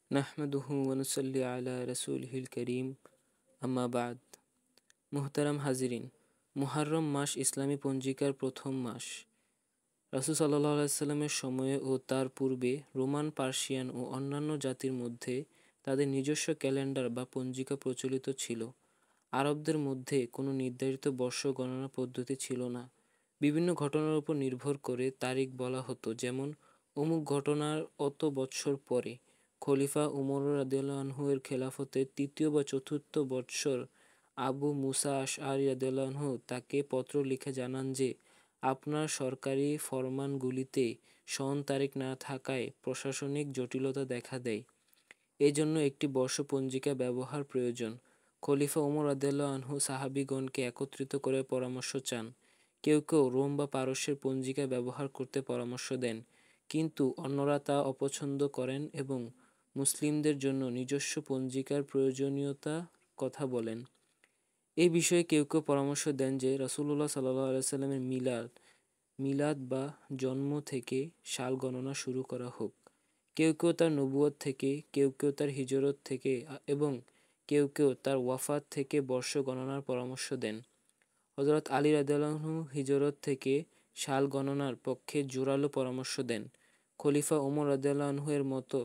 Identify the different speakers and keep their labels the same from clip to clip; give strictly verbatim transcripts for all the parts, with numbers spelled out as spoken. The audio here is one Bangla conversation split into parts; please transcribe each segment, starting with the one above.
Speaker 1: নাহমাদুহু ওয়া নুসাল্লি আলা রাসূলিহিল কারীম, আম্মা বা'দ। মুহতারাম হাজিরিন, মুহররম মাস ইসলামী পঞ্জিকার প্রথম মাস। রাসূল সাল্লাল্লাহু আলাইহি ওয়াসাল্লামের সময়ে ও তার পূর্বে রোমান, পার্সিয়ান ও অন্যান্য জাতির মধ্যে তাদের নিজস্ব ক্যালেন্ডার বা পঞ্জিকা প্রচলিত ছিল। আরবদের মধ্যে কোনো নির্ধারিত বর্ষ গণনা পদ্ধতি ছিল না। বিভিন্ন ঘটনার উপর নির্ভর করে তারিখ বলা হতো, যেমন অমুক ঘটনার অত বৎসর পরে খলিফা উমর রাদিয়াল্লাহু আনহু এর খেলাফতের তৃতীয় বা চতুর্থ বৎসর আবু মুসা আশআরী রাদিয়াল্লাহু আনহু তাকে পত্র লিখে জানান যে আপনার সরকারি ফরমানগুলিতে সন তারিখ না থাকায় প্রশাসনিক জটিলতা দেখা দেয়। এজন্য একটি বর্ষ পঞ্জিকা ব্যবহার প্রয়োজন। খলিফা উমর রাদিয়াল্লাহু আনহু সাহাবীগণকে একত্রিত করে পরামর্শ চান। কেউ কেউ রোম বা পারস্যের পঞ্জিকা ব্যবহার করতে পরামর্শ দেন, কিন্তু অন্যরা তা অপছন্দ করেন এবং মুসলিমদের জন্য নিজস্ব পঞ্জিকার প্রয়োজনীয়তা কথা বলেন। এই বিষয়ে কেউ কেউ পরামর্শ দেন যে রাসূলুল্লাহ সাল্লাল্লাহু আলাইহি ওয়াসাল্লামের মিলাদ মিলাদ বা জন্ম থেকে সাল গণনা শুরু করা হোক। কেউ কেউ তার নবুয়ত থেকে, কেউ কেউ তার হিজরত থেকে এবং কেউ কেউ তার ওয়াফাত থেকে বর্ষ গণনার পরামর্শ দেন। হযরত আলী রাদিয়াল্লাহু আনহু হিজরত থেকে সাল গণনার পক্ষে জোরালো পরামর্শ দেন। খলিফা ওমর রাদিয়াল্লাহু আনহু এর মতো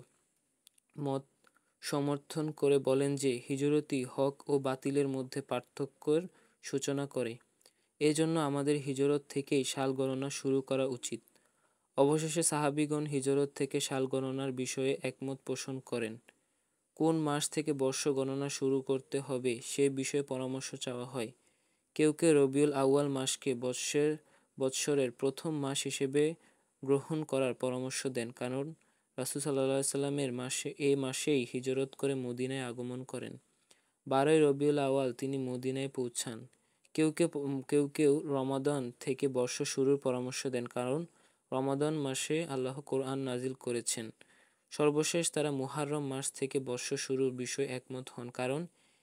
Speaker 1: মত সমর্থন করে বলেন যে হিজরতই হক ও বাতিলের মধ্যে পার্থক্যের সূচনা করে। এজন্য আমাদের হিজরত থেকেই সাল গণনা শুরু করা উচিত। অবশেষে সাহাবীগণ হিজরত থেকে সাল গণনার বিষয়ে একমত পোষণ করেন। কোন মাস থেকে বর্ষ গণনা শুরু করতে হবে সে বিষয়ে পরামর্শ চাওয়া হয়। কেউ কেউ রবিউল আউয়াল মাসকে বৎসরের বৎসরের প্রথম মাস হিসেবে গ্রহণ করার পরামর্শ দেন, কারণ রাসূল সাল্লাল্লাহু আলাইহি ওয়াসাল্লামের মাসে এ মাসেই হিজরত করে মদিনায় আগমন করেন। বারোই রবিউল আউয়াল তিনি মদিনায় পৌঁছান। কেউ কেউ কেউ কেউ রমাদান থেকে বর্ষ শুরুর পরামর্শ দেন, কারণ রমাদান মাসে আল্লাহ কোরআন নাজিল করেছেন। সর্বশেষ তারা মুহররম মাস থেকে বর্ষ শুরুর বিষয়ে একমত হন, কারণ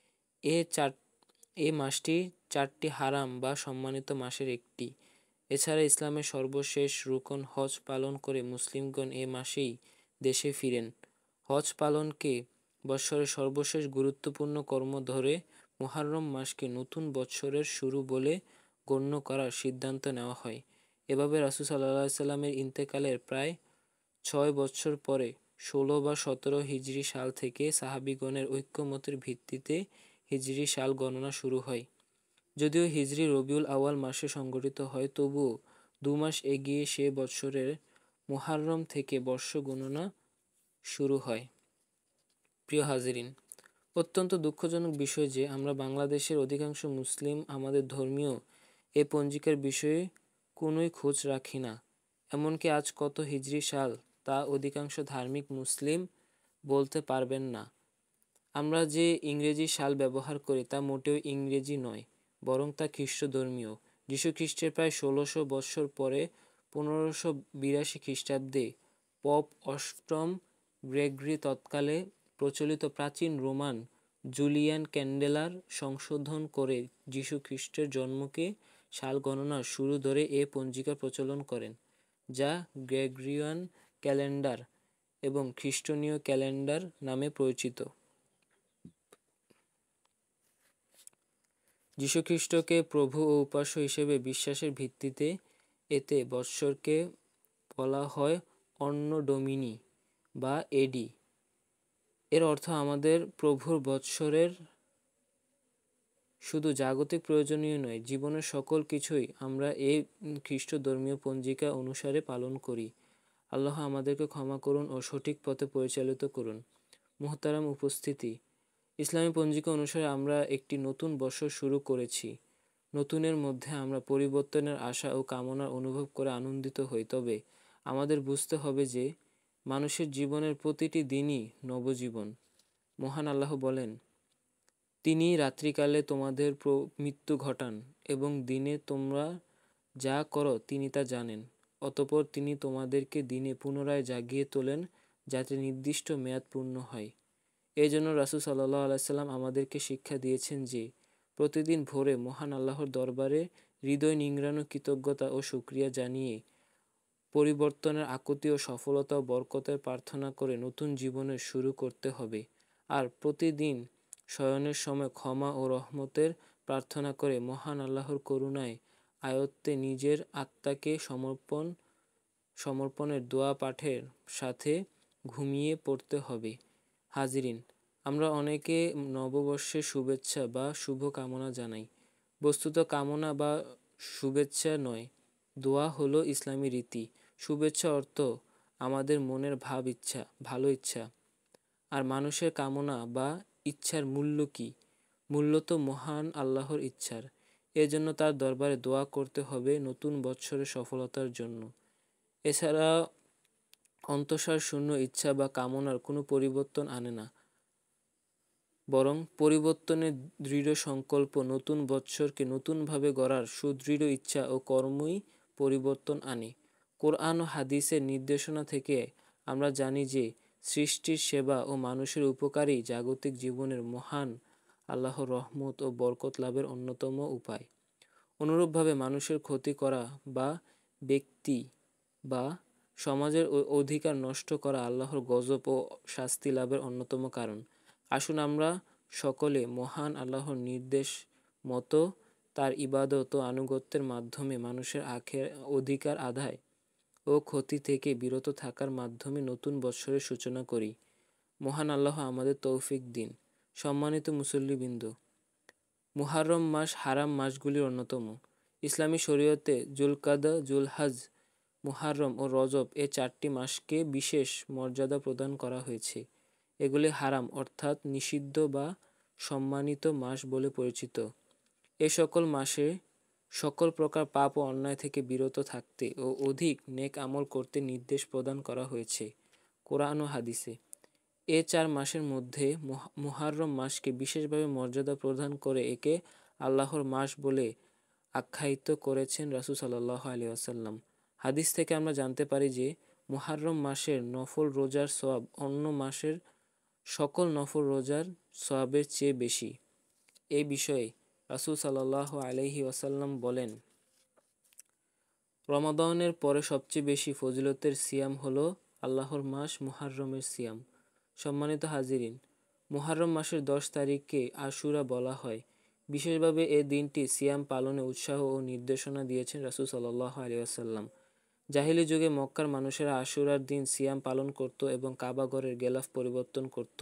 Speaker 1: এ চার এ মাসটি চারটি হারাম বা সম্মানিত মাসের একটি। এছাড়া ইসলামের সর্বশেষ রুকন হজ পালন করে মুসলিমগণ এ মাসেই দেশে ফিরেন। হজ পালনকে বৎসরের সর্বশেষ গুরুত্বপূর্ণ কর্ম ধরে মুহররম মাসকে নতুন বৎসরের শুরু বলে গণ্য করার সিদ্ধান্ত নেওয়া হয়। এভাবে রাসূল সাল্লাল্লাহু আলাইহি ওয়াসাল্লামের ইন্তেকালের প্রায় ছয় বৎসর পরে ষোলো বা সতেরো হিজরি সাল থেকে সাহাবীগণের ঐক্যমতের ভিত্তিতে হিজরি সাল গণনা শুরু হয়। যদিও হিজরি রবিউল আউয়াল মাসে সংঘটিত হয়, তবুও দু মাস এগিয়ে সে বৎসরের মুহররম থেকে বর্ষ গণনা শুরু হয়। প্রিয় হাজিরিন, অত্যন্ত দুঃখজনক বিষয় যে আমরা বাংলাদেশের অধিকাংশ মুসলিম আমাদের ধর্মীয় এ পঞ্জিকার বিষয়ে কোনোই খোঁজ রাখি না। এমনকি আজ কত হিজরি সাল তা অধিকাংশ ধার্মিক মুসলিম বলতে পারবেন না। আমরা যে ইংরেজি সাল ব্যবহার করি তা মোটেও ইংরেজি নয়, বরং তা খ্রিস্টধর্মীয়। যীশুখ্রিস্টের প্রায় ষোলোশো বৎসর পরে পনেরোশো বিরাশি খ্রিস্টাব্দে পপ অষ্টম গ্রেগরি তৎকালে প্রচলিত প্রাচীন রোমান জুলিয়ান ক্যান্ডেলার সংশোধন করে যীশুখ্রিস্টের জন্মকে সাল গণনার শুরু ধরে এ পঞ্জিকার প্রচলন করেন, যা গ্রেগরিয়ান ক্যালেন্ডার এবং খ্রিস্টীয় ক্যালেন্ডার নামে পরিচিত। যীশুখ্রিস্টকে প্রভু ও উপাস্য হিসেবে বিশ্বাসের ভিত্তিতে এতে বৎসরকে বলা হয় অন্নো ডোমিনি বা এডি। এর অর্থ আমাদের প্রভুর বৎসরের শুধু জাগতিক প্রয়োজনীয় নয়, জীবনের সকল কিছুই আমরা এই খ্রিস্টধর্মীয় পঞ্জিকা অনুসারে পালন করি। আল্লাহ আমাদেরকে ক্ষমা করুন ও সঠিক পথে পরিচালিত করুন। মুহতারাম উপস্থিতি, ইসলামী পঞ্জিকা অনুসারে আমরা একটি নতুন বছর শুরু করেছি। নতুনের মধ্যে আমরা পরিবর্তনের আশা ও কামনার অনুভব করে আনন্দিত হই, তবে আমাদের বুঝতে হবে যে মানুষের জীবনের প্রতিটি দিনই নবজীবন। মহান আল্লাহ বলেন, তিনি রাত্রিকালে তোমাদের মৃত্যু ঘটান এবং দিনে তোমরা যা করো তিনি তা জানেন। অতঃপর তিনি তোমাদেরকে দিনে পুনরায় জাগিয়ে তোলেন যাতে নির্দিষ্ট মেয়াদ পূর্ণ হয়। এই জন্য রাসূল সাল্লাল্লাহু আলাইহি ওয়াসাল্লাম আমাদেরকে শিক্ষা দিয়েছেন যে প্রতিদিন ভোরে মহান আল্লাহর দরবারে হৃদয় নিংড়ানো কৃতজ্ঞতা ও শুকরিয়া জানিয়ে পরিবর্তনের আকুতি ও সফলতা ও বরকতের প্রার্থনা করে নতুন জীবনের শুরু করতে হবে। আর প্রতিদিন শয়নের সময় ক্ষমা ও রহমতের প্রার্থনা করে মহান আল্লাহর করুণায় আয়ত্তে নিজের আত্মাকে সমর্পণ সমর্পণের দোয়া পাঠের সাথে ঘুমিয়ে পড়তে হবে। হাজিরিন, আমরা অনেকে নববর্ষের শুভেচ্ছা বা শুভ কামনা জানাই। বস্তুত কামনা বা শুভেচ্ছা নয়, দোয়া হলো ইসলামী রীতি। শুভেচ্ছা অর্থ আমাদের মনের ভাব, ইচ্ছা, ভালো ইচ্ছা। আর মানুষের কামনা বা ইচ্ছার মূল্য কি? মূল্য তো মহান আল্লাহর ইচ্ছার। এজন্য তার দরবারে দোয়া করতে হবে নতুন বৎসরের সফলতার জন্য। এছাড়া অন্তঃসার শূন্য ইচ্ছা বা কামনার কোনো পরিবর্তন আনে না, বরং পরিবর্তনের দৃঢ় সংকল্প নতুন বৎসরকে নতুনভাবে গড়ার সুদৃঢ় ইচ্ছা ও কর্মই পরিবর্তন আনে। কোরআন ও হাদিসের নির্দেশনা থেকে আমরা জানি যে সৃষ্টির সেবা ও মানুষের উপকারই জাগতিক জীবনের মহান আল্লাহর রহমত ও বরকত লাভের অন্যতম উপায়। অনুরূপভাবে মানুষের ক্ষতি করা বা ব্যক্তি বা সমাজের অধিকার নষ্ট করা আল্লাহর গজব ও শাস্তি লাভের অন্যতম কারণ। আসুন আমরা সকলে মহান আল্লাহর নির্দেশ মতো তার ইবাদত ও আনুগত্যের মাধ্যমে মানুষের আখের অধিকার আদায় ও ক্ষতি থেকে বিরত থাকার মাধ্যমে নতুন বৎসরের সূচনা করি। মহান আল্লাহ আমাদের তৌফিক দিন। সম্মানিত মুসল্লিবৃন্দ, মুহাররম মাস হারাম মাসগুলির অন্যতম। ইসলামী শরীয়তে জুলকাদা, জুলহাজ, মুহাররম ও রজব এ চারটি মাসকে বিশেষ মর্যাদা প্রদান করা হয়েছে। এগুলি হারাম অর্থাৎ নিষিদ্ধ বা সম্মানিত মাস বলে পরিচিত। এ সকল মাসে সকল প্রকার পাপ ও অন্যায় থেকে বিরত থাকতে ও অধিক নেক আমল করতে নির্দেশ প্রদান করা হয়েছে কোরআন ও হাদিসে। এ চার মাসের মধ্যে মুহাররম মাসকে বিশেষভাবে মর্যাদা প্রদান করে একে আল্লাহর মাস বলে আখ্যায়িত করেছেন রাসূল সাল্লাল্লাহু আলাইহি ওয়াসাল্লাম। হাদিস থেকে আমরা জানতে পারি যে মুহাররম মাসের নফল রোজার সওয়াব অন্য মাসের সকল নফল রোজার সওয়াবের চেয়ে বেশি। এ বিষয়ে রাসূল সাল্লাল্লাহু আলাইহি ওয়াসাল্লাম বলেন, রমাদানের পরে সবচেয়ে বেশি ফজিলতের সিয়াম হলো আল্লাহর মাস মুহাররমের সিয়াম। সম্মানিত হাজিরিন, মুহাররম মাসের দশ তারিখকে আশুরা বলা হয়। বিশেষভাবে এ দিনটি সিয়াম পালনে উৎসাহ ও নির্দেশনা দিয়েছেন রাসূল সাল্লাল্লাহু আলাইহি ওয়াসাল্লাম। জাহিলি যুগে মক্কার মানুষেরা আশুরার দিন সিয়াম পালন করত এবং কাবা ঘরের গেলাফ পরিবর্তন করত।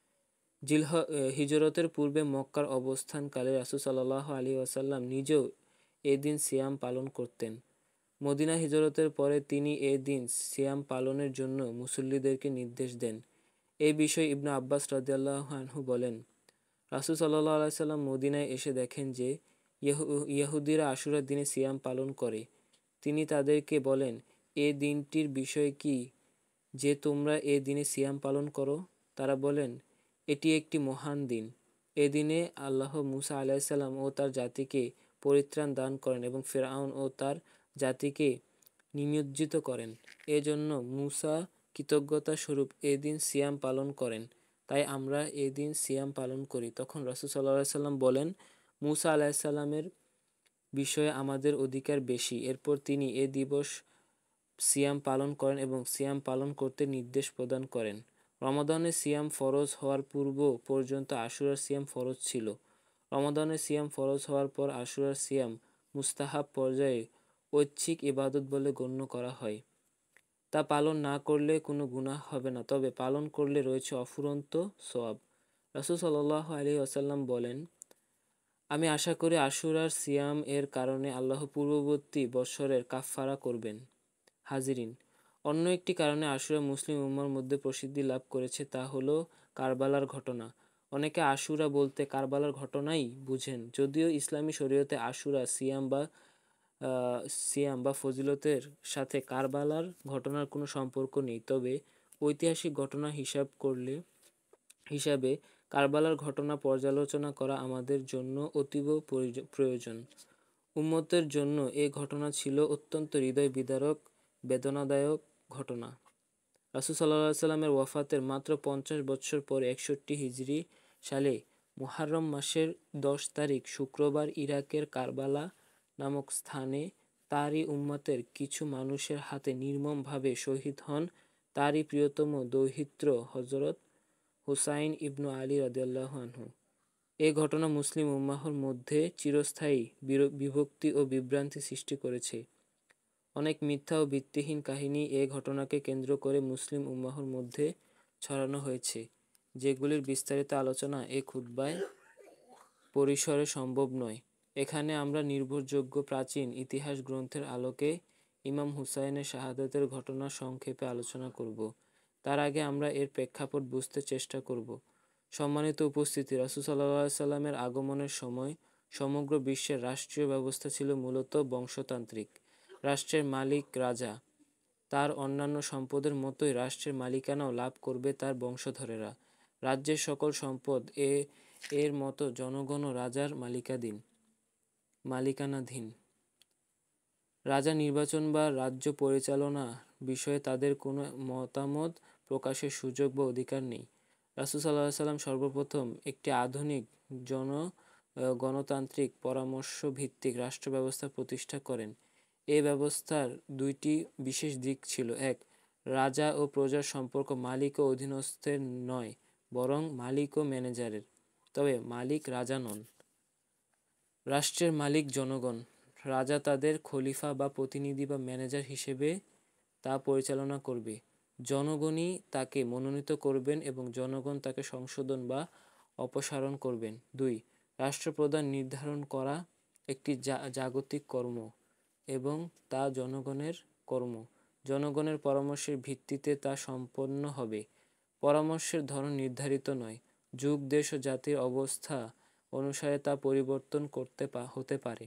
Speaker 1: জিলহ হিজরতের পূর্বে মক্কার অবস্থানকালে রাসূল সাল্লাল্লাহু আলাইহি ওয়াসাল্লাম নিজেও এ দিন সিয়াম পালন করতেন। মদিনা হিজরতের পরে তিনি এ দিন সিয়াম পালনের জন্য মুসল্লিদেরকে নির্দেশ দেন। এই বিষয়ে ইবনে আব্বাস রাদিয়াল্লাহু আনহু বলেন, রাসূল সাল্লাল্লাহু আলাইহি ওয়াসাল্লাম মদিনায় এসে দেখেন যে ইহুদিরা আশুরার দিনে সিয়াম পালন করে। তিনি তাদেরকে বলেন, এ দিনটির বিষয় কি যে তোমরা এ দিনে সিয়াম পালন করো? তারা বলেন, এটি একটি মহান দিন। এ দিনে আল্লাহ মুসা আলাইহিস সালাম ও তার জাতিকে পরিত্রাণ দান করেন এবং ফিরআউন ও তার জাতিকে নিমজ্জিত করেন। এজন্য মুসা কৃতজ্ঞতা স্বরূপ এ দিন সিয়াম পালন করেন, তাই আমরা এ দিন সিয়াম পালন করি। তখন রাসূল সাল্লাল্লাহু আলাইহি সাল্লাম বলেন, মুসা আলাইহিস সালামের বিষয়ে আমাদের অধিকার বেশি। এরপর তিনি এ দিবস সিয়াম পালন করেন এবং সিয়াম পালন করতে নির্দেশ প্রদান করেন। রমাদানের সিয়াম ফরজ হওয়ার পূর্ব পর্যন্ত আশুরার সিয়াম ফরজ ছিল। রমাদানের সিয়াম ফরজ হওয়ার পর আশুরার সিয়াম মুস্তাহাব পর্যায়ে ঐচ্ছিক ইবাদত বলে গণ্য করা হয়। তা পালন না করলে কোনো গুনাহ হবে না, তবে পালন করলে রয়েছে অফুরন্ত সওয়াব। রাসূল সাল্লাল্লাহু আলাইহি ওয়াসাল্লাম বলেন, আমি আশা করি আশুরার সিয়াম এর কারণে আল্লাহ পূর্ববর্তী বৎসরের কাফফারা করবেন। হাজিরিন, অন্য একটি কারণে আশুরা মুসলিম উম্মার মধ্যে প্রসিদ্ধি লাভ করেছে, তা হলো কারবালার ঘটনা। অনেকে আশুরা বলতে কারবালার ঘটনাই বুঝেন, যদিও ইসলামী শরীয়তে আশুরা সিয়াম বা সিয়াম বা ফজিলতের সাথে কারবালার ঘটনার কোনো সম্পর্ক নেই। তবে ঐতিহাসিক ঘটনা হিসাব করলে হিসাবে কারবালার ঘটনা পর্যালোচনা করা আমাদের জন্য অতীব প্রয়োজন। উম্মতের জন্য এ ঘটনা ছিল অত্যন্ত হৃদয় বিদারক, বেদনাদায়ক ঘটনা। রাসূল সাল্লাল্লাহু আলাইহি সাল্লামের ওয়াফাতের মাত্র পঞ্চাশ বছর পরে একষট্টি হিজরি সালে মুহাররম মাসের দশ তারিখ শুক্রবার ইরাকের কারবালা নামক স্থানে তারই উম্মতের কিছু মানুষের হাতে নির্মমভাবে শহীদ হন তারই প্রিয়তম দৌহিত্র হজরত হুসাইন ইবনু আলী রাদিয়াল্লাহু আনহু। এ ঘটনা মুসলিম উম্মাহর মধ্যে চিরস্থায়ী বিভক্তি ও বিভ্রান্তি সৃষ্টি করেছে। অনেক মিথ্যা ও ভিত্তিহীন কাহিনী এ ঘটনাকে কেন্দ্র করে মুসলিম উম্মাহর মধ্যে ছড়ানো হয়েছে, যেগুলির বিস্তারিত আলোচনা এ খুতবায় পরিসরে সম্ভব নয়। এখানে আমরা নির্ভরযোগ্য প্রাচীন ইতিহাস গ্রন্থের আলোকে ইমাম হুসাইনের শাহাদাতের ঘটনা সংক্ষেপে আলোচনা করব। তার আগে আমরা এর প্রেক্ষাপট বুঝতে চেষ্টা করব। সম্মানিত উপস্থিতি, রাসূল সাল্লাল্লাহু আলাইহি সাল্লামের আগমনের সময় সমগ্র বিশ্বের রাষ্ট্রীয় ব্যবস্থা ছিল মূলত বংশতান্ত্রিক। রাষ্ট্রের মালিক রাজা। তার অন্যান্য সম্পদের মতোই রাষ্ট্রের মালিকানাও লাভ করবে তার বংশধরেরা। রাজ্যের সকল সম্পদ এ এর মতো জনগণও রাজার মালিকাধীন মালিকানাধীন। রাজা নির্বাচন বা রাজ্য পরিচালনা বিষয়ে তাদের কোনো মতামত প্রকাশের সুযোগ বা অধিকার নেই। রাসূল সাল্লাল্লাহু আলাইহি সাল্লাম সর্বপ্রথম একটি আধুনিক জন গণতান্ত্রিক পরামর্শভিত্তিক রাষ্ট্র ব্যবস্থা প্রতিষ্ঠা করেন। এ ব্যবস্থার দুইটি বিশেষ দিক ছিল। এক, রাজা ও প্রজার সম্পর্ক মালিক ও অধীনস্থের নয়, বরং মালিক ও ম্যানেজারের। তবে মালিক রাজা নন। রাষ্ট্রের মালিক জনগণ। রাজা তাদের খলিফা বা প্রতিনিধি বা ম্যানেজার হিসেবে তা পরিচালনা করবে। জনগণই তাকে মনোনীত করবেন এবং জনগণ তাকে সংশোধন বা অপসারণ করবেন। দুই, রাষ্ট্রপ্রধান নির্ধারণ করা একটি জাগতিক কর্ম এবং তা জনগণের কর্ম। জনগণের পরামর্শের ভিত্তিতে তা সম্পন্ন হবে। পরামর্শের ধরন নির্ধারিত নয়। যুগ, দেশ ও জাতির অবস্থা অনুসারে তা পরিবর্তন করতে হতে পারে।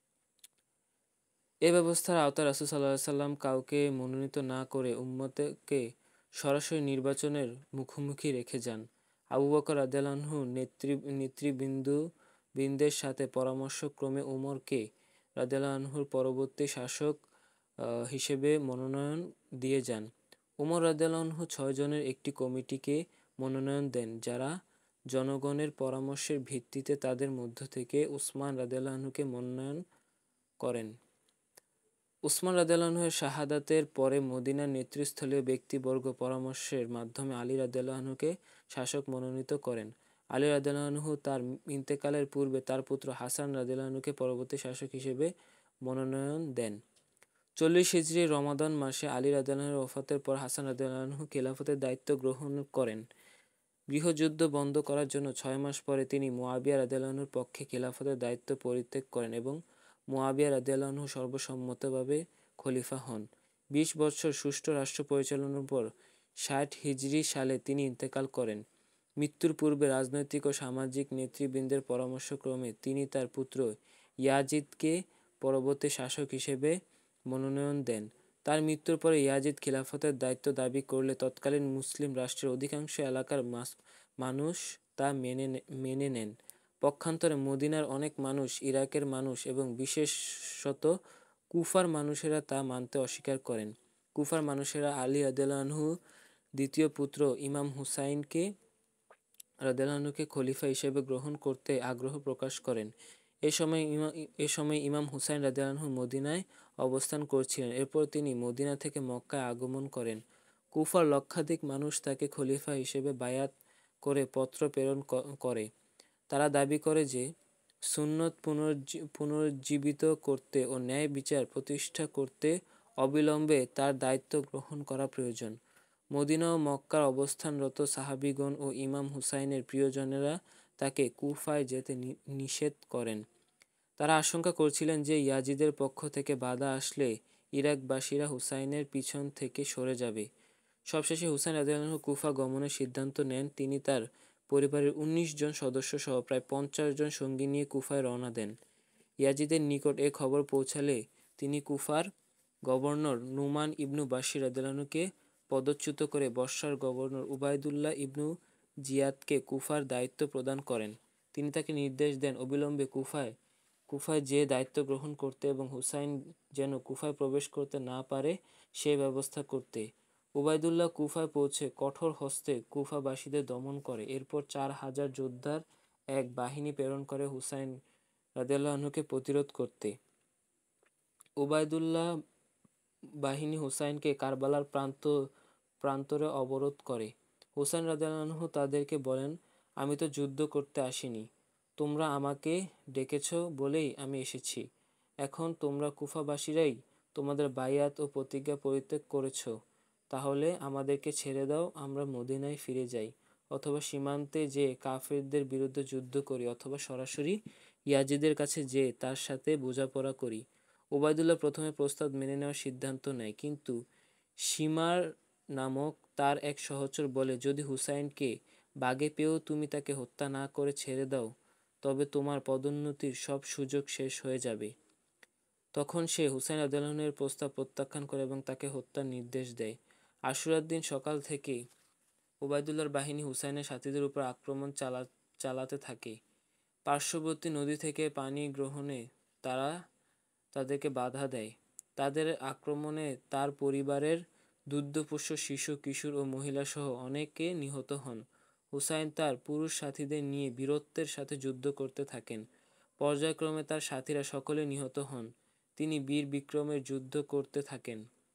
Speaker 1: এ ব্যবস্থার আওতায় রাসূল সাল্লাল্লাহু আলাইহি সাল্লাম কাউকে মনোনীত না করে উম্মতকে সরাসরি নির্বাচনের মুখোমুখি রেখে যান। আবু বকর রাদিয়াল্লাহু আনহু নেতৃ নেতৃবৃন্দু বৃন্দের সাথে পরামর্শক্রমে উমরকে রাদিয়াল্লাহু আনহুর পরবর্তী শাসক হিসেবে মনোনয়ন দিয়ে যান। উমর রাদিয়াল্লাহু আনহু ছয় জনের একটি কমিটিকে মনোনয়ন দেন, যারা জনগণের পরামর্শের ভিত্তিতে তাদের মধ্য থেকে উসমান রাদিয়াল্লাহু আনহুকে মনোনয়ন করেন। উসমান রাদিয়াল্লাহু আনহু এর শাহাদাতের পরে মদিনার নেতৃস্থানীয় ব্যক্তিবর্গ পরামর্শের মাধ্যমে আলী রাদিয়াল্লাহু আনহুকে শাসক মনোনীত করেন। আলী রাদিয়াল্লাহু আনহু তার ইন্তেকালের পূর্বে তার পুত্র হাসান রাদিয়াল্লাহু আনহুকে পরবর্তী শাসক হিসেবে মনোনয়ন দেন। চল্লিশ হিজরি রমাদান মাসে আলী রাদিয়াল্লাহু আনহুর ওফাতের পর হাসান রাদিয়াল্লাহু আনহু খেলাফতের দায়িত্ব গ্রহণ করেন। গৃহযুদ্ধ বন্ধ করার জন্য ছয় মাস পরে তিনি মুয়াবিয়া রাদিয়াল্লাহু আনহুর পক্ষে খেলাফতের দায়িত্ব পরিত্যাগ করেন এবং মুয়াবিয়া রাদিয়াল্লাহু আনহু সর্বসম্মতভাবে খলিফা হন। বিশ বৎসর সুষ্ঠু রাষ্ট্র পরিচালনার পর ষাট হিজরি সালে তিনি ইন্তেকাল করেন। মৃত্যুর পূর্বে রাজনৈতিক ও সামাজিক নেতৃবৃন্দের পরামর্শক্রমে তিনি তার পুত্র ইয়াজিদকে পরবর্তী শাসক হিসেবে মনোনয়ন দেন। তার মৃত্যুর পরে ইয়াজিদ খিলাফতের দায়িত্ব দাবি করলে তৎকালীন মুসলিম রাষ্ট্রের অধিকাংশ এলাকার মানুষ তা মেনে মেনে নেন। পক্ষান্তরে মদিনার অনেক মানুষ, ইরাকের মানুষ এবং বিশেষত কুফার মানুষেরা তা মানতে অস্বীকার করেন। কুফার মানুষেরা আলী রাদিয়াল্লাহু আনহু দ্বিতীয় পুত্র ইমাম হুসাইনকে রাদিয়াল্লাহু আনহুকে খলিফা হিসেবে গ্রহণ করতে আগ্রহ প্রকাশ করেন। এ সময় এ সময় ইমাম হুসাইন রাদিয়াল্লাহু আনহু মদিনায় অবস্থান করছিলেন। এরপর তিনি মদিনা থেকে মক্কায় আগমন করেন। কুফার লক্ষাধিক মানুষ তাকে খলিফা হিসেবে বায়াত করে পত্র প্রেরণ করে। তারা দাবি করে যে সুন্নত পুনরুজ্জীবিত করতে ও ন্যায় বিচার প্রতিষ্ঠা করতে অবিলম্বে তার দায়িত্ব গ্রহণ করা প্রয়োজন। মদিনা ও মক্কার অবস্থানরত সাহাবীগণ ও ইমাম হুসাইনের প্রিয়জনেরা তাকে কুফায় যেতে নিষেধ করেন। তারা আশঙ্কা করছিলেন যে ইয়াজিদের পক্ষ থেকে বাধা আসলে ইরাকবাসীরা হুসাইনের পিছন থেকে সরে যাবে। সবশেষে হুসাইন রাদিয়াল্লাহু আনহু কুফা গমনের সিদ্ধান্ত নেন। তিনি তার পরিবারের উনিশ জন সদস্য সহ প্রায় পঞ্চাশ জন সঙ্গী নিয়ে কুফায় রওনা দেন। ইয়াজিদের নিকট এ খবর পৌঁছালে তিনি কুফার গভর্নর নুমান ইবনু বাশির রাদিয়াল্লাহু আনহুকে পদচ্যুত করে বসরার গভর্নর উবাইদুল্লাহ ইবনু জিয়াদকে কুফার দায়িত্ব প্রদান করেন। তিনি তাকে নির্দেশ দেন অবিলম্বে কুফায় কুফায় যে দায়িত্ব গ্রহণ করতে এবং হুসাইন যেন কুফায় প্রবেশ করতে না পারে সে ব্যবস্থা করতে। উবাইদুল্লাহ কুফায় পৌঁছে কঠোর হস্তে কুফাবাসীদের দমন করে। এরপর চার হাজার যোদ্ধার এক বাহিনী প্রেরণ করে হুসাইন রাদিয়াল্লাহু আনহুকে প্রতিরোধ করতে। উবাইদুল্লাহ বাহিনী হুসাইনকে কারবালার প্রান্ত প্রান্তরে অবরোধ করে। হুসাইন রাদিয়াল্লাহু আনহু তাদেরকে বলেন, আমি তো যুদ্ধ করতে আসিনি, তোমরা আমাকে ডেকেছ বলেই আমি এসেছি। এখন তোমরা কুফাবাসীরাই তোমাদের বায়াত ও প্রতিজ্ঞা পরিত্যাগ করেছ, তাহলে আমাদেরকে ছেড়ে দাও, আমরা মদিনায় ফিরে যাই, অথবা সীমান্তে যে কাফিরদের বিরুদ্ধে যুদ্ধ করি, অথবা সরাসরি ইয়াজিদের কাছে যে তার সাথে বোঝাপড়া করি। ওবায়দুল্লাহ প্রথমে প্রস্তাব মেনে নেওয়ার সিদ্ধান্ত নেয়, কিন্তু শিমার নামক তার এক সহচর বলে, যদি হুসাইনকে বাগে পেয়েও তুমি তাকে হত্যা না করে ছেড়ে দাও, তবে তোমার পদোন্নতির সব সুযোগ শেষ হয়ে যাবে। তখন সে হুসাইন রাদিয়াল্লাহু এর প্রস্তাব প্রত্যাখ্যান করে এবং তাকে হত্যার নির্দেশ দেয়। আশুরার দিন সকাল থেকেই ওবায়দুল্লাহর বাহিনী হুসাইনের সাথীদের উপর আক্রমণ চালা চালাতে থাকে। পার্শ্ববর্তী নদী থেকে পানি গ্রহণে তারা তাদেরকে বাধা দেয়। তাদের আক্রমণে তার পরিবারের দুগ্ধপোষ্য শিশু, কিশোর ও মহিলাসহ অনেকে নিহত হন। হুসাইন তার পুরুষ সাথীদের নিয়ে বীরত্বের সাথে যুদ্ধ করতে থাকেন। পর্যায়ক্রমে তার সাথীরা সকলে নিহত হন। তিনি বীর বিক্রমের যুদ্ধ করতে থাকেন।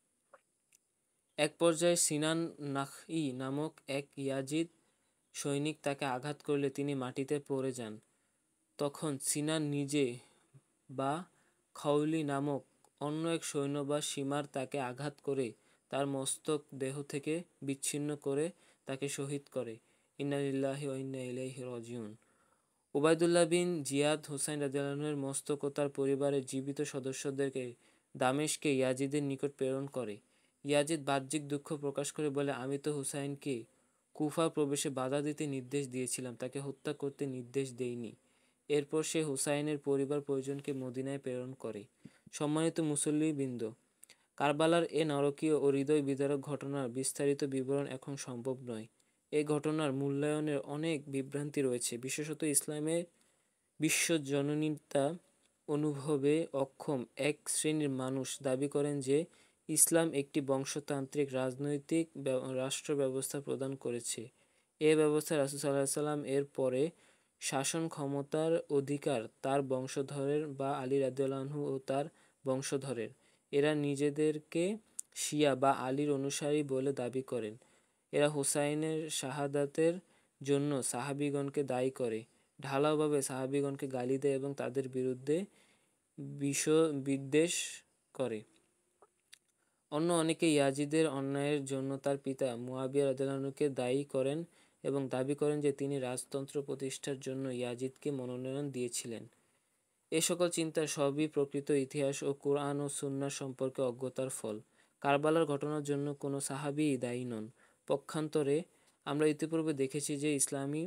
Speaker 1: এক পর্যায়ে সিনান নাখই নামক এক ইয়াজিদ সৈনিক তাকে আঘাত করলে তিনি মাটিতে পড়ে যান। তখন সিনান নিজে বা খাউলি নামক অন্য এক সৈন্য বা সীমার তাকে আঘাত করে তার মস্তক দেহ থেকে বিচ্ছিন্ন করে তাকে শহীদ করে। ইন্না লিল্লাহি ওয়া ইন্না ইলাইহি রাজিউন। ওবায়দুল্লাহ বিন জিয়াদ হুসাইন রাদিয়াল্লাহু এর মস্তক ও তার পরিবারের জীবিত সদস্যদেরকে দামেশকে ইয়াজিদের নিকট প্রেরণ করে। ইয়াজিদ বাহ্যিক দুঃখ প্রকাশ করে বলে, আমি তো হুসাইনকে কুফা প্রবেশে বাধা দিতে নির্দেশ দিয়েছিলাম, তাকে হত্যা করতে নির্দেশ দেইনি। এরপর সে হুসাইনের পরিবার পরিজনকে মদিনায় প্রেরণ করে। সম্মানিত মুসল্লিবৃন্দ, কারবালার এ নারকীয় ও হৃদয় বিদারক ঘটনার বিস্তারিত বিবরণ এখন সম্ভব নয়। এই ঘটনার মূল্যায়নের অনেক বিভ্রান্তি রয়েছে, বিশেষত ইসলামের বিশ্বজনীনতা অনুভবে অক্ষম এক শ্রেণীর মানুষ দাবি করেন যে ইসলাম একটি বংশতান্ত্রিক রাজনৈতিক রাষ্ট্র ব্যবস্থা প্রদান করেছে। এ ব্যবস্থা রাসূল সাল্লাল্লাহু আলাইহি ওয়াসাল্লাম এর পরে শাসন ক্ষমতার অধিকার তার বংশধরের বা আলী রাদিয়াল্লাহু আনহু ও তার বংশধরের। এরা নিজেদেরকে শিয়া বা আলীর অনুসারী বলে দাবি করেন। এরা হুসাইনের শাহাদাতের জন্য সাহাবীগণকে দায়ী করে, ঢালাওভাবে সাহাবীগণকে গালি দেয় এবং তাদের বিরুদ্ধে বিষ বিদ্বেষ করে। অন্য অনেকে ইয়াজিদের অন্যায়ের জন্য তার পিতা মুয়াবিয়া রাদিয়াল্লাহু আনহুকে দায়ী করেন এবং দাবি করেন যে তিনি রাজতন্ত্র প্রতিষ্ঠার জন্য ইয়াজিদকে মনোনয়ন দিয়েছিলেন। এ সকল চিন্তা সবই প্রকৃত ইতিহাস ও কুরআন ও সুন্নাহ সম্পর্কে অজ্ঞতার ফল। কারবালার ঘটনার জন্য কোনো সাহাবীই দায়ী নন। পক্ষান্তরে আমরা ইতিপূর্বে দেখেছি যে ইসলামী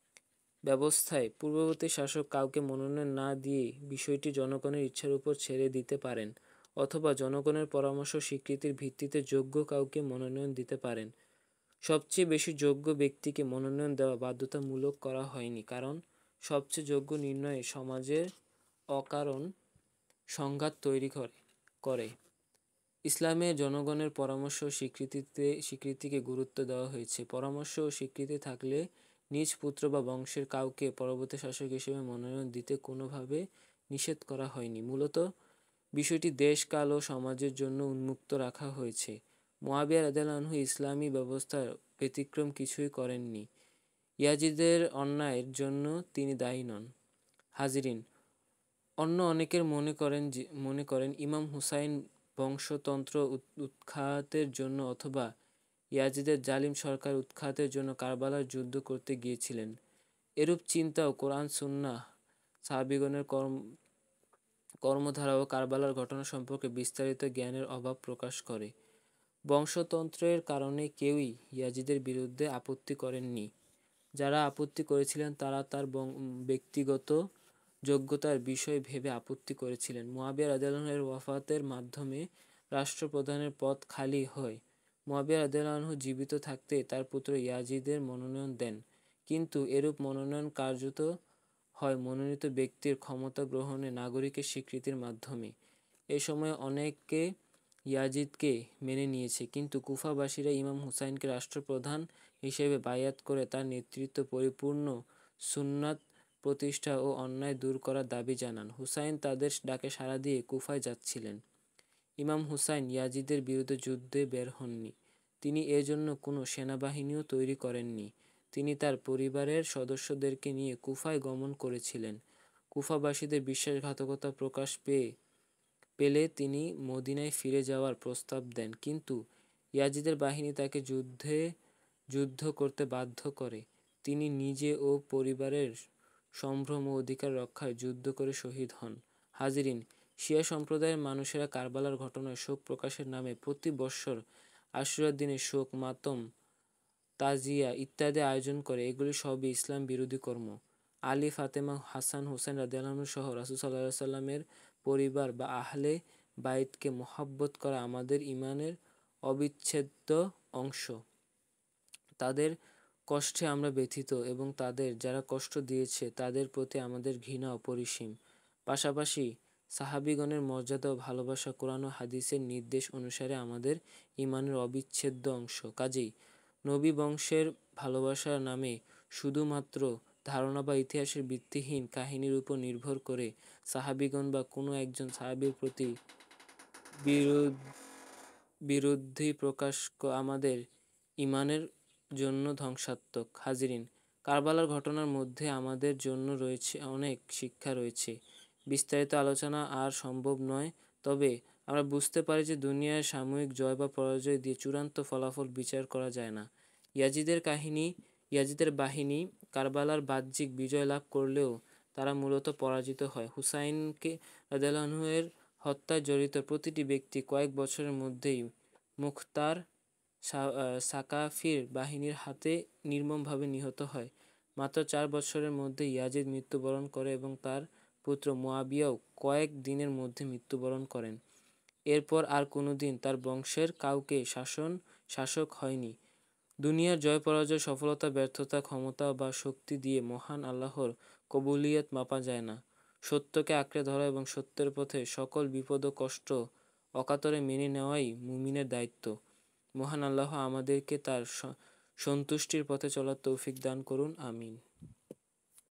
Speaker 1: ব্যবস্থায় পূর্ববর্তী শাসক কাউকে মনোনয়ন না দিয়ে বিষয়টি জনগণের ইচ্ছার উপর ছেড়ে দিতে পারেন, অথবা জনগণের পরামর্শ স্বীকৃতির ভিত্তিতে যোগ্য কাউকে মনোনয়ন দিতে পারেন। সবচেয়ে বেশি যোগ্য ব্যক্তিকে মনোনয়ন দেওয়া বাধ্যতামূলক করা হয়নি, কারণ সবচেয়ে যোগ্য নির্ণয়ে সমাজের অকারণ সংঘাত তৈরি করে করে ইসলামে জনগণের পরামর্শ ও স্বীকৃতিতে স্বীকৃতিকে গুরুত্ব দেওয়া হয়েছে। পরামর্শ ও স্বীকৃতি থাকলে নিজ পুত্র বা বংশের কাউকে পরবর্তী শাসক হিসেবে মনোনয়ন দিতে কোনোভাবে নিষেধ করা হয়নি। মূলত বিষয়টি দেশ, কাল ও সমাজের জন্য উন্মুক্ত রাখা হয়েছে। মুয়াবিয়া রাদিয়াল্লাহু আনহু ইসলামী ব্যবস্থার ব্যতিক্রম কিছুই করেননি। ইয়াজিদের অন্যায়ের জন্য তিনি দায়ী নন। হাজিরিন, অন্য অনেকের মনে করেন যে মনে করেন ইমাম হুসাইন বংশতন্ত্র উৎখাতের জন্য অথবা ইয়াজিদের জালিম সরকার উৎখাতের জন্য কারবালার যুদ্ধ করতে গিয়েছিলেন। এরূপ চিন্তাও কোরআন, সুন্নাহ, সাহাবীগণের কর্ম কর্মধারা ও কারবালার ঘটনা সম্পর্কে বিস্তারিত জ্ঞানের অভাব প্রকাশ করে। বংশতন্ত্রের কারণে কেউই ইয়াজিদের বিরুদ্ধে আপত্তি করেননি। যারা আপত্তি করেছিলেন তারা তার ব্যক্তিগত যোগ্যতার বিষয় ভেবে আপত্তি করেছিলেন। মুয়াবিয়া রাদিয়াল্লাহু আনহু এর ওয়াফাতের মাধ্যমে রাষ্ট্রপ্রধানের পদ খালি হয়। মুয়াবিয়া রাদিয়াল্লাহু আনহু জীবিত থাকতে তার পুত্র ইয়াজিদের মনোনয়ন দেন, কিন্তু এরূপ মনোনয়ন কার্যত হয় মনোনীত ব্যক্তির ক্ষমতা গ্রহণে নাগরিকের স্বীকৃতির মাধ্যমে। এ সময় অনেকে ইয়াজিদকে মেনে নিয়েছে, কিন্তু কুফাবাসীরা ইমাম হুসাইনকে রাষ্ট্রপ্রধান হিসেবে বায়াত করে তার নেতৃত্ব পরিপূর্ণ সুন্নাত প্রতিষ্ঠা ও অন্যায় দূর করার দাবি জানান। হুসাইন তাদের ডাকে সাড়া দিয়ে কুফায় যাচ্ছিলেন। ইমাম হুসাইন ইয়াজিদের বিরুদ্ধে যুদ্ধে বের হননি। তিনি এজন্য কোনো সেনাবাহিনীও তৈরি করেননি। তিনি তার পরিবারের সদস্যদেরকে নিয়ে কুফায় গমন করেছিলেন। কুফাবাসীদের বিশ্বাসঘাতকতা প্রকাশ পেয়ে পেলে তিনি মদিনায় ফিরে যাওয়ার প্রস্তাব দেন, কিন্তু ইয়াজিদের বাহিনী তাকে যুদ্ধে যুদ্ধ করতে বাধ্য করে। তিনি নিজে ও পরিবারের সম্ভ্রম ও অধিকার রক্ষায় যুদ্ধ করে শহীদ হন। হাজিরিন, শিয়া সম্প্রদায়ের মানুষেরা কারবালার ঘটনায় শোক প্রকাশের নামে প্রতি বৎসর আশুরার দিনে শোক, মাতম, তাজিয়া ইত্যাদি আয়োজন করে। এগুলি সবই ইসলাম বিরোধী কর্ম। আলী, ফাতেমা, হাসান, হুসেন রাদিয়াল্লাহু সহ রাসূল সাল্লাল্লাহু আলাইহি সাল্লামের পরিবার বা আহলে বাইতকে মহব্বত করা আমাদের ঈমানের অবিচ্ছেদ্য অংশ। তাদের কষ্টে আমরা ব্যথিত এবং তাদের যারা কষ্ট দিয়েছে তাদের প্রতি আমাদের ঘৃণা অপরিসীম। পাশাপাশি সাহাবীগণের মর্যাদা ও ভালোবাসা কোরআন ও হাদিসের নির্দেশ অনুসারে আমাদের ঈমানের অবিচ্ছেদ্য অংশ। কাজেই নবী বংশের ভালোবাসার নামে শুধুমাত্র ধারণা বা ইতিহাসের ভিত্তিহীন কাহিনীর উপর নির্ভর করে সাহাবীগণ বা কোনো একজন সাহাবীর প্রতি বিরোধ বিরুদ্ধি প্রকাশ আমাদের ঈমানের জন্য ধ্বংসাত্মক। হাজিরিন, কারবালার ঘটনার মধ্যে আমাদের জন্য রয়েছে অনেক শিক্ষা রয়েছে। বিস্তারিত আলোচনা আর সম্ভব নয়, তবে আমরা বুঝতে পারি যে দুনিয়ার সাময়িক জয় বা পরাজয় দিয়ে চূড়ান্ত ফলাফল বিচার করা যায় না। ইয়াজিদের কাহিনী ইয়াজিদের বাহিনী কারবালার বাহ্যিক বিজয় লাভ করলেও তারা মূলত পরাজিত হয়। হুসাইনকে রাদিয়াল্লাহু আনহু এর হত্যায় জড়িত প্রতিটি ব্যক্তি কয়েক বছরের মধ্যেই মুখতার সাকাফির বাহিনীর হাতে নির্মমভাবে নিহত হয়। মাত্র চার বছরের মধ্যে ইয়াজিদ মৃত্যুবরণ করে এবং তার পুত্র মুয়াবিয়াও কয়েক দিনের মধ্যে মৃত্যুবরণ করেন। এরপর আর কোনোদিন তার বংশের কাউকে শাসন শাসক হয়নি। দুনিয়ার জয় পরাজয়, সফলতা ব্যর্থতা, ক্ষমতা বা শক্তি দিয়ে মহান আল্লাহর কবুলিয়ত মাপা যায় না। সত্যকে আঁকড়ে ধরা এবং সত্যের পথে সকল বিপদ ও কষ্ট অকাতরে মেনে নেওয়াই মুমিনের দায়িত্ব। মহান আল্লাহ আমাদেরকে তার সন্তুষ্টির পথে চলার তৌফিক দান করুন। আমিন।